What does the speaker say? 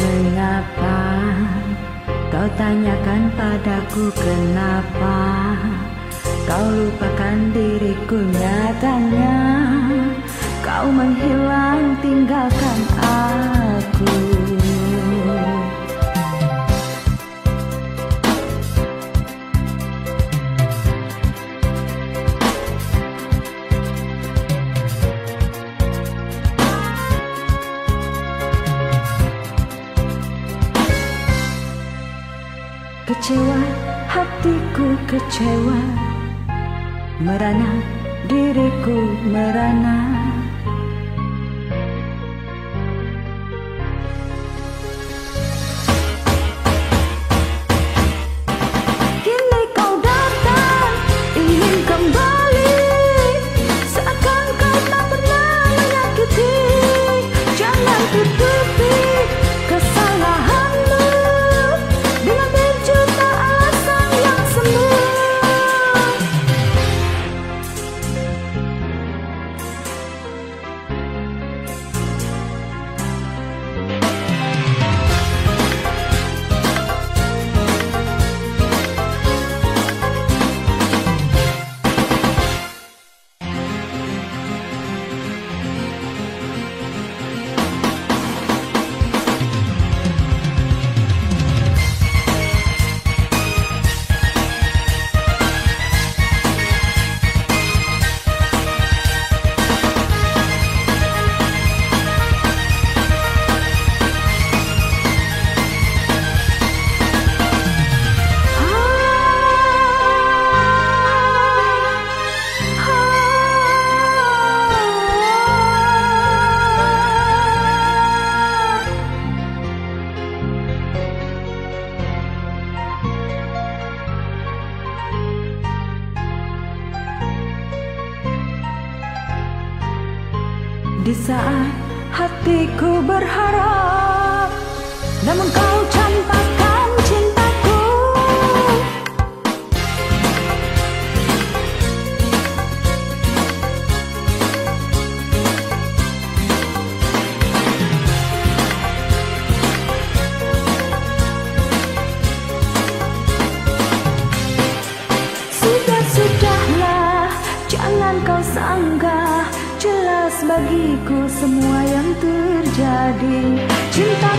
Mengapa kau tanyakan padaku kenapa kau lupakan diriku, nyatanya kau menghilang tinggalkan aku. Kecewa, hatiku kecewa, merana, diriku merana. Kini kau datang, ingin kembali, seakan kau tak pernah menyakiti. Jangan tutupi kesalahanmu dengan berjuta alasan yang semu. Di saat hatiku berharap, namun kau campakkan cintaku. Sudahlah, jangan kau sanggah, jelas bagiku semua yang terjadi. Cinta